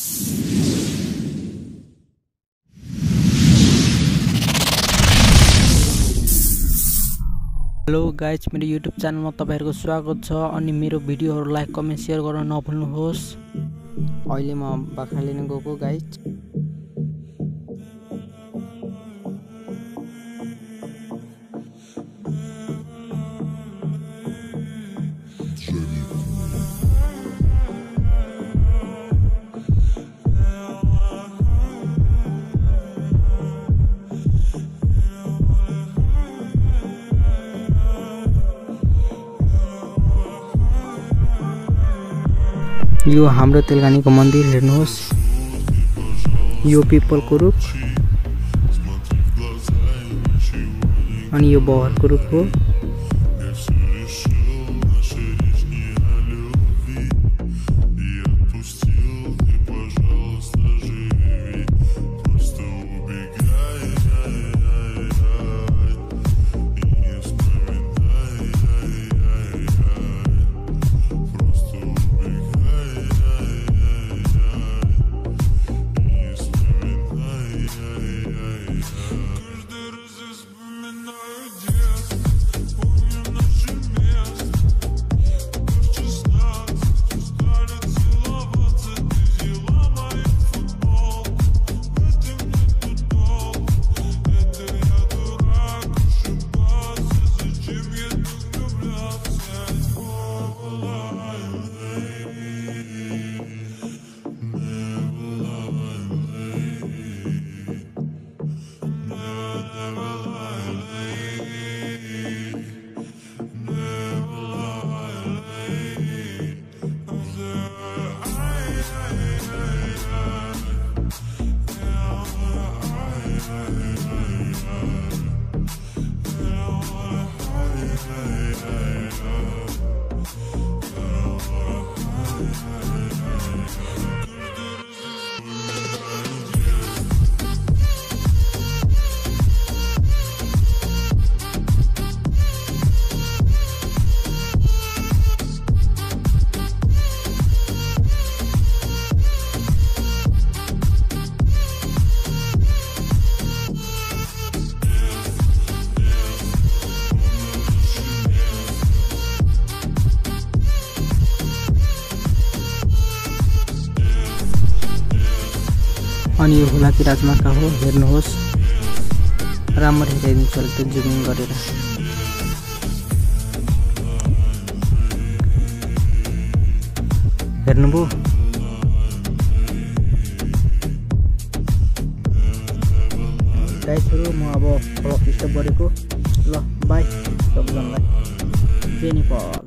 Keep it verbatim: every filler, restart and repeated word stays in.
Hello guys, मेरो YouTube च्यानलमा तपाईहरुको स्वागत छ। अनि मेरो भिडियोहरु लाइक कमेन्ट शेयर गर्न नभुल्नुहोस्। अहिले म बाख्रा लिन गएको गाइज। यो हाम्रो तेलगानीको मन्दिर हेर्नुहोस्। यो पिपलको रुख अनि यो बहरको रुख हो। अनि यो हुलाकी राजमार्ग हो, हेर्नुहोस्। राम्ररी हेरिदिन्छु होला त्यो जुमिङ गरेर। हेर्नुभयो? गाइजहरु, म अब ब्लग स्टप गरेको। ल बाई सबजनालाई। जय नेपाल।